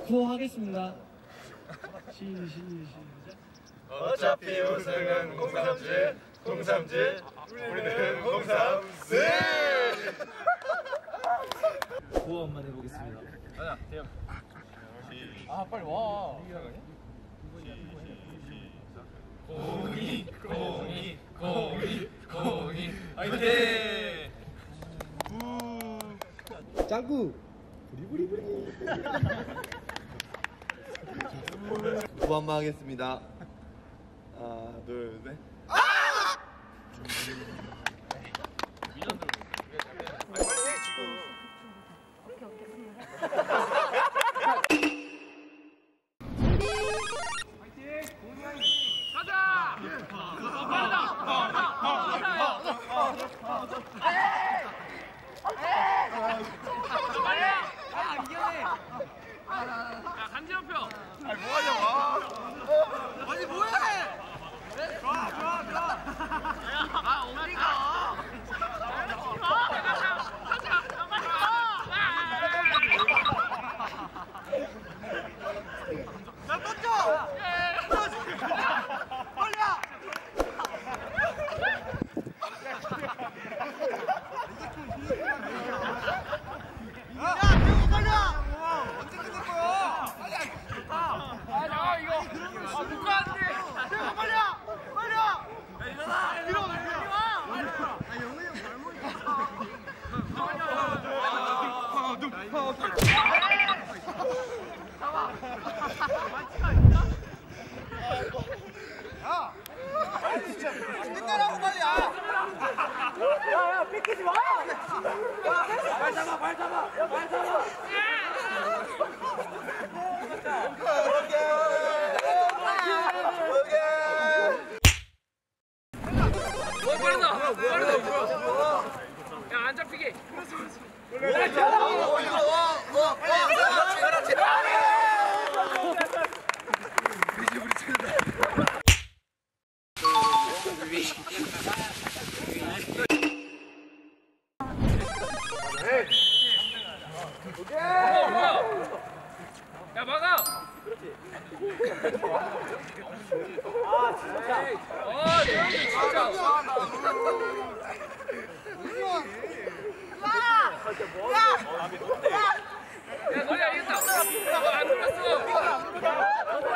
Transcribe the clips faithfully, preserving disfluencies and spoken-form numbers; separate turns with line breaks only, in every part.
구호하겠습니다. 시, 시, 시작.
어차피 우승은 공삼지, 공삼지, 우리는 공삼지.
구호 한번 해보겠습니다.
가자, 대형.
아 빨리 와.
공이, 공이, 공이, 공이. 화이팅!
짱구. 부리부리부리.
구호 한번 하겠습니다. 하나, 둘, 셋.
야 막아! 아 진짜! 아 진짜! 야 너네 알겠다! 너 안 눌렀어!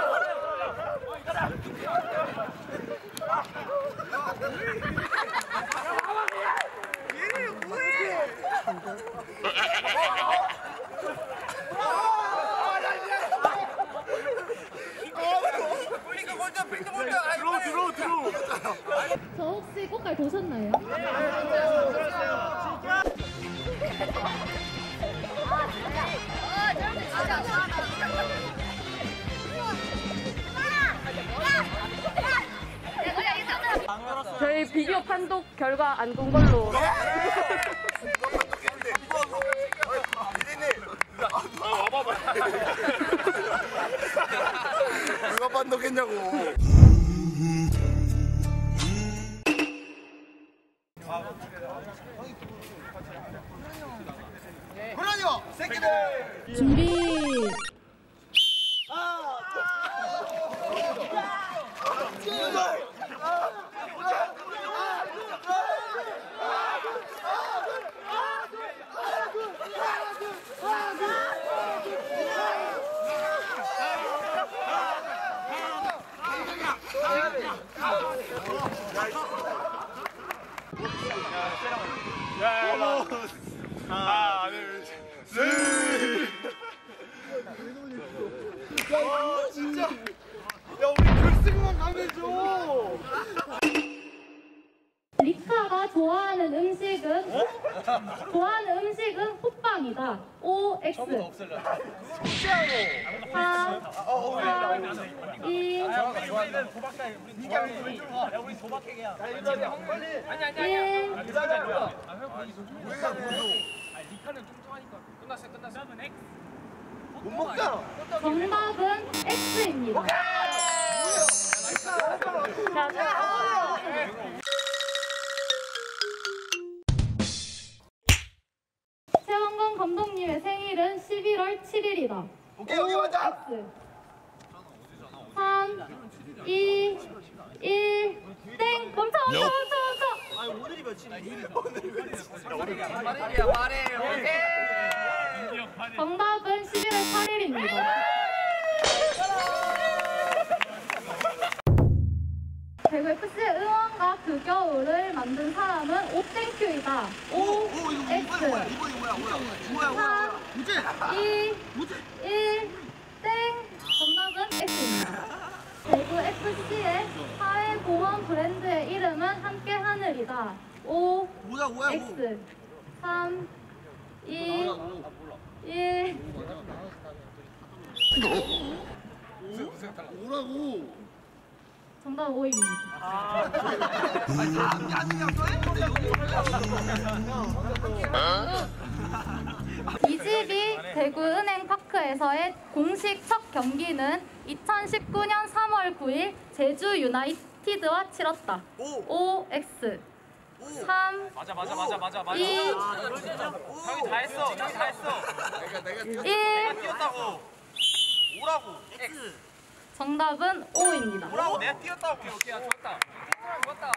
저 혹시 꽃갈 보셨나요?
저희 비디오 판독 결과 안 본 걸로.
누가 판독했냐고. 그러니요 새끼들
준비.
하나, 둘, 셋. 와, 진짜. 야, 우리 결승만 가면 줘.
리카가 좋아하는 음식은 좋아하는 음식은 호빵이다. O X 사, 사, 이,
못 먹잖아.
정답은 X입니다. 자, 자. 최원건 감독님의 생일은 십일월 칠일이다.
오케이 여기 맞아.
X. 삼, 이, 일, 땡! 멈춰, 멈춰, 멈춰, 멈춰!
아 오늘이 며칠이니? 오늘이 며칠이야?
말해 오케이.
정답은 십일월 팔일입니다. 대구 에프씨의 응원가 그 겨울을 만든 사람은 오땡큐이다. 오, X.
이거 뭐야? 뭐야 뭐야 뭐야 뭐야 뭐야? 무죄.
이, 일, 땡! 정답은 X입니다. 대구 에프씨의 사회보험 브랜드의 이름은 함께하늘이다. 오,
뭐야 뭐야 뭐?
X. 삼, 이, 일.
뭐라고?
정답 오입니다. 이 집이 대구은행 파크에서의 공식 첫 경기는 이천십구 년 삼월 구일 제주 유나이티드와 치렀다. 오, X. 삼,
맞아 맞아 맞아 맞아 맞아.
이,
형이 다 했어. 형이 다 했어.
일.
뛰었다고. 오라고. X.
정답은 오입니다.
오라고 내가 뛰었다고. 오케이 오케이 좋았다. 좋았다.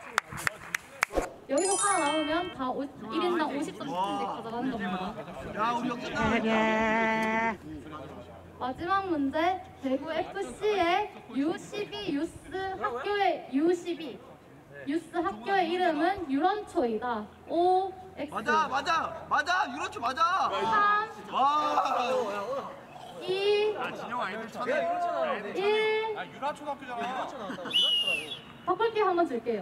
여기서 살아나오면 다 일 인당 오십 점씩 가져가는 겁니다.
야 우리 역전.
마지막 문제. 대구 에프씨의 유 십이 유스 학교의 유 십이 유스 학교의 이름은 유런초이다. 오, X.
맞아 맞아 맞아 유로초 맞아.
삼,
와.
이,
진영 아이들 찾네.
일.
아 유라 초등학교잖아.
바꿀게 한번 줄게요.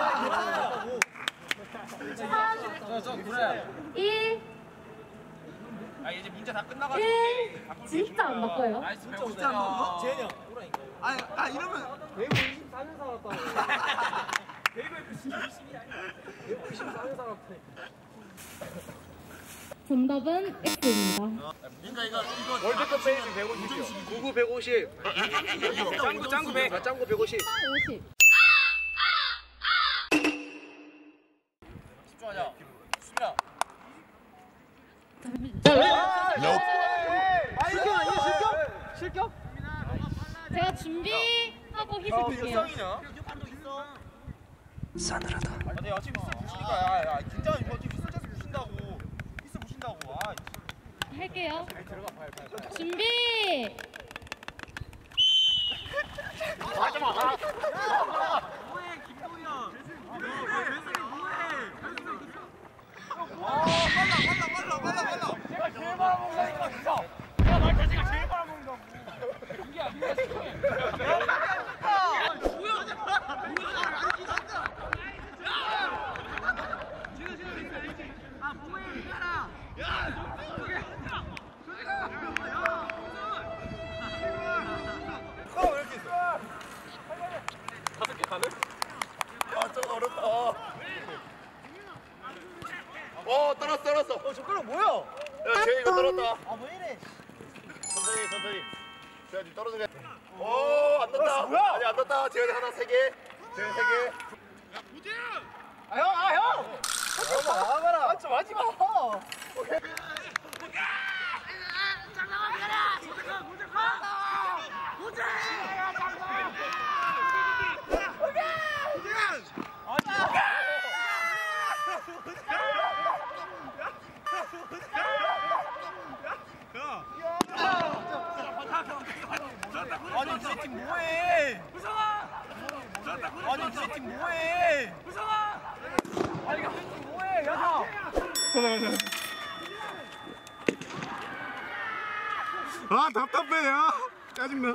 삼, 이,
아 이제 문제 다 끝나가지고.
일. 진짜 안 바꿔요.
나이스 배우.
진짜 안 바꿔? 재현이 형. 아, 아 이러면
대구 이십사 년 살았다.
정답은 X입니다.
그러니까 이거 이거
월드컵 페이지 백오십이요.
구구 백오십.
짱구 짱구 배.
아 짱구 백오십.
오십.
집중하자. 수빈아.
아 이게 아니야 실격? 실격?
제가 준비하고 힘을 줄게요.
싸늘하다.
아, 내 어차피 피스 부시니까 야, 야, 긴장 이거 어차피 피스 짜서 부신다고. 피스 부신다고. 아,
할게요. 준비.
하지 마. 아.
뭐해 김도현. 아 빨라 빨라 빨라 빨라 빨라.
제가 제일 말아먹는다니까 진짜. 야, 말 자체가 제일 말아먹는다고. 민기야, 민기야, 집중해.
어 떨었어 떨었어. 어 젓가락 뭐야? 야 재현이가 떨었다.
아 왜 이래?
천천히 천천히. 재현이 떨어지게. 오안 떴다. 뭐야? 아니 안 떴다. 재현이 하나 세 개. 재현이 세 개.
아 형, 아 형! 나가라. 맞지 마지 마.
오케이.
아니, 우리 팀 뭐해? 우성아! 아니, 우리 팀 뭐해? 우성아! 아니, 우리 팀 뭐해? 야!
아 답답해 야. 짜증나.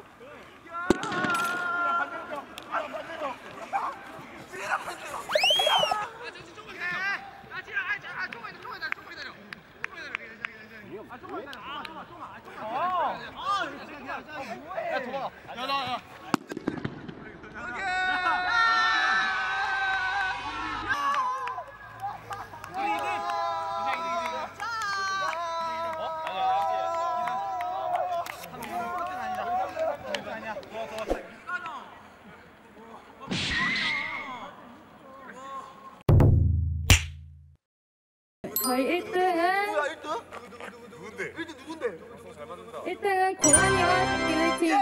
저희 일 등은
뭐야 일 등? 누군데? 일 등 누군데?
일 등은 고라니와 비늘 팀.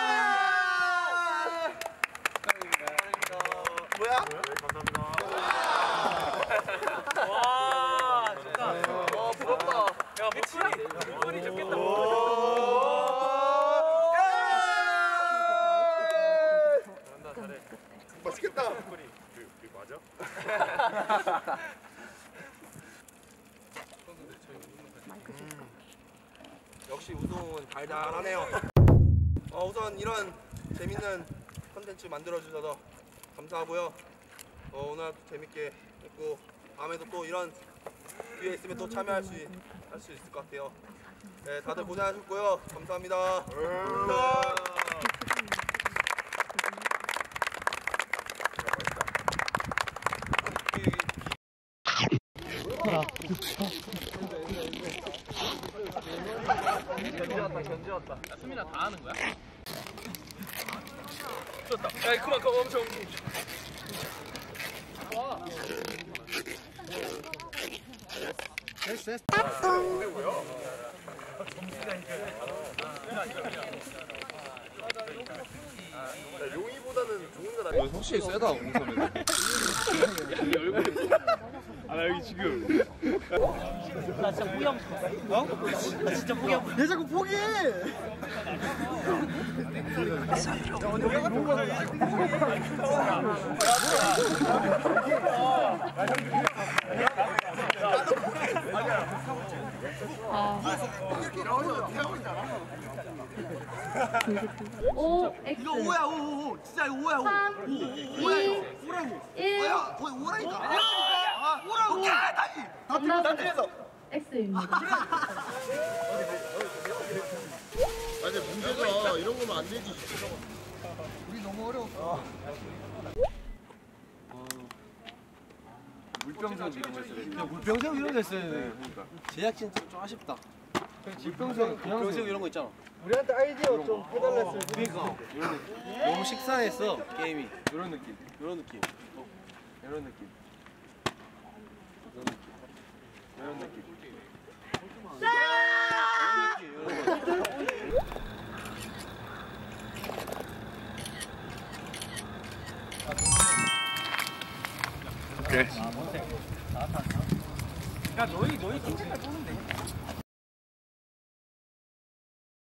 뭐야?
와 진짜.
와 부럽다.
야 목소리 목소리 좋겠다.
잘한다 잘해. 맛있겠다. 그, 그 맞아?
역시 우동은 달달하네요. 어, 우선 이런 재밌는 컨텐츠 만들어주셔서 감사하고요. 어, 오늘 재밌게 했고 다음에도 또 이런 기회 있으면 또 참여할 수, 할 수 있을 것 같아요. 네, 다들 고생하셨고요. 감사합니다. 감사합니다.
견제 왔다 견제 왔다. 야 수민아 다 하는 거야? 좋다. 야 그만 그만 엄청. 와.
됐어 됐어. 용이보다는 종훈이가 나.
확실히 세다 웅섭이. 아 나 여기 지금.
나 진짜 포기하고 싶어. 어? 나 진짜 포기하고 싶어.
왜 자꾸 포기해?
오, X.
이거 오야 오, 오. 진짜 이거 오야 오.
삼, 이, 일.
야, 거의 오라니까. 아, 오라고. 야, 다시.
정답은 X입니다.
아니 문제가 이런 거면 안 되지.
우리 너무 어려웠어.
물병석 이런 거 했어야 돼.
물병석 이런 거 했어야 돼.
그러니까.
제작진 좀 아쉽다. 물병석, 물병석 이런 거 있잖아.
우리한테 아이디어 좀 해달랬어요.
그러니까 너무 식상했어 게임이.
이런 느낌.
이런 느낌.
이런 느낌.
이런 느낌.
이런 느낌. 오케이.
야 너희 너희 팀 색깔 뽑으면 돼.